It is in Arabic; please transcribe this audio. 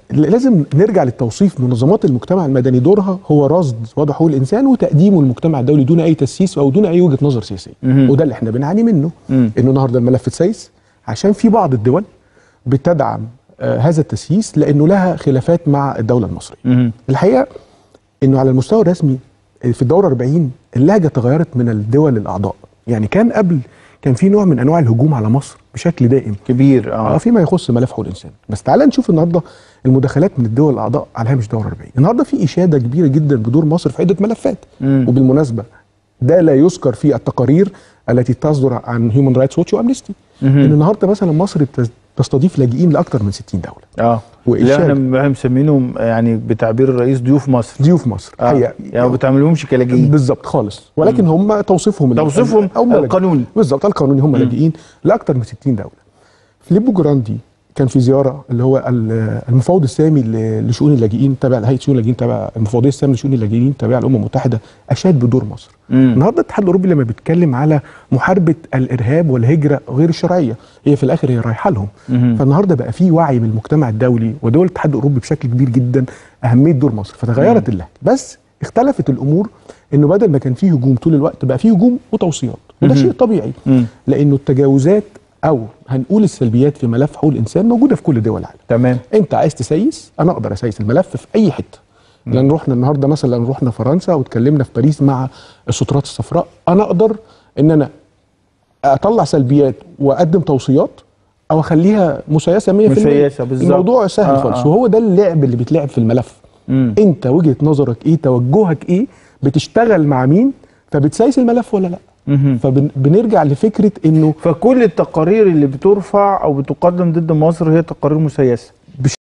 لازم نرجع للتوصيف. منظمات المجتمع المدني دورها هو رصد وضع حقوق الانسان وتقديمه للمجتمع الدولي دون اي تسييس او دون اي وجهه نظر سياسيه. وده اللي احنا بنعاني منه، انه النهارده الملف اتسيس عشان في بعض الدول بتدعم هذا التسييس لانه لها خلافات مع الدوله المصريه. الحقيقه انه على المستوى الرسمي في الدوره 40 اللهجه تغيرت من الدول الاعضاء. يعني كان قبل كان في نوع من انواع الهجوم على مصر بشكل دائم كبير فيما يخص ملف حقوق الانسان. بس تعالى نشوف النهارده المداخلات من الدول الاعضاء على هامش دوره 40. النهارده في اشاده كبيره جدا بدور مصر في عده ملفات. وبالمناسبه ده لا يذكر في التقارير التي تصدر عن هيومن رايتس ووتش وامنستي. ان النهارده مثلا مصر تستضيف لاجئين لاكثر من 60 دوله. اللي احنا مسمينهم يعني بتعبير الرئيس ضيوف مصر. ضيوف مصر يعني ما بتعملهمش كلاجئين بالظبط خالص، ولكن هم توصيفهم القانوني بالظبط القانوني هم لاجئين لاكثر من 60 دوله. فيليبو جراندي كان في زياره اللي هو المفوض السامي لشؤون اللاجئين تبع هيئه شؤون اللاجئين تبع المفوضيه الساميه لشؤون اللاجئين تبع الامم المتحده، اشاد بدور مصر. النهارده الاتحاد الاوروبي لما بيتكلم على محاربه الارهاب والهجره غير الشرعيه، هي في الاخر هي رايحه لهم. فالنهارده بقى في وعي من المجتمع الدولي ودول الاتحاد الاوروبي بشكل كبير جدا اهميه دور مصر، فتغيرت اللهجه. بس اختلفت الامور، انه بدل ما كان فيه هجوم طول الوقت بقى فيه هجوم وتوصيات، وده شيء طبيعي لانه التجاوزات او هنقول السلبيات في ملف حقوق الانسان موجوده في كل دول العالم. تمام. انت عايز تسيس، انا اقدر اسيس الملف في اي حته. لان رحنا النهارده مثلا رحنا فرنسا واتكلمنا في باريس مع السترات الصفراء، انا اقدر ان انا اطلع سلبيات واقدم توصيات او اخليها مسيسه 100%. مسيسه بالظبط. الموضوع سهل خالص. وهو ده اللعب اللي بيتلعب في الملف. انت وجهه نظرك ايه، توجهك ايه، بتشتغل مع مين، فبتسيس الملف ولا لا. فبنرجع لفكره انه فكل التقارير اللي بترفع او بتقدم ضد مصر هي تقارير مسيسه.